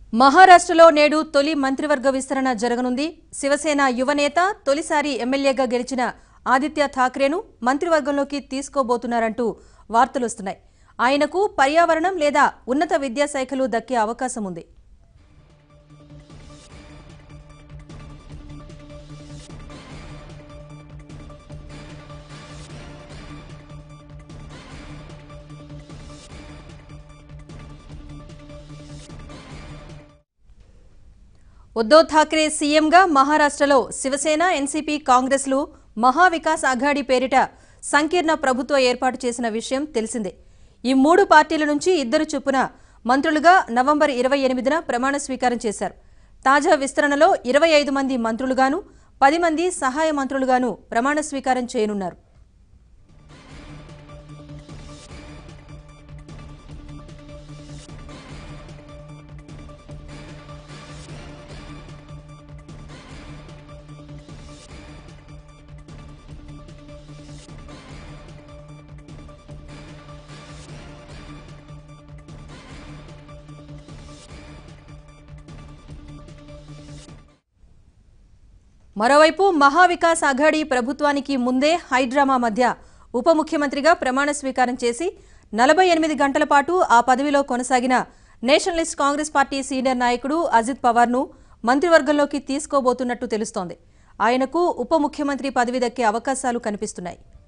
మహారాష్ట్రలో నేడు తొలి మంత్రివర్గ విస్తరణ జరగనుంది. శివసేన యువనేత తొలిసారి ఎమ్మెల్యేగా గెలిచిన ఆదిత్య ఠాక్రేను మంత్రివర్గంలోకి తీసుకోబోతున్నారంటూ వార్తలొస్తున్నాయి. ఆయనకు పర్యావరణం లేదా ఉన్నత విద్యాశాఖలు దక్కే అవకాశం ఉంది. ఉద్ధవ్ ఠాక్రే సీఎంగా మహారాష్ట్రలో శివసేన, ఎన్సీపీ, కాంగ్రెస్లు మహావికాస్ అఘాడీ పేరిట సంకీర్ణ ప్రభుత్వ ఏర్పాటు చేసిన విషయం తెలిసిందే. ఈ మూడు పార్టీల నుంచి ఇద్దరు చొప్పున మంత్రులుగా నవంబర్ 28న ప్రమాణ స్వీకారం చేశారు. తాజా విస్తరణలో 25 మంది మంత్రులుగాను 10 మంది సహాయ మంత్రులుగాను ప్రమాణ స్వీకారం చేయనున్నారు. మరోవైపు మహావికాస్ అఘాడీ ప్రభుత్వానికి ముందే హైడ్రామా మధ్య ఉప ముఖ్యమంత్రిగా ప్రమాణ స్వీకారం చేసి 48 గంటల పాటు ఆ పదవిలో కొనసాగిన నేషనలిస్ట్ కాంగ్రెస్ పార్టీ సీనియర్ నాయకుడు అజిత్ పవార్ను మంత్రివర్గంలోకి తీసుకోబోతున్నట్టు తెలుస్తోంది. ఆయనకు ఉప ముఖ్యమంత్రి పదవి దక్కే అవకాశాలు కనిపిస్తున్నాయి.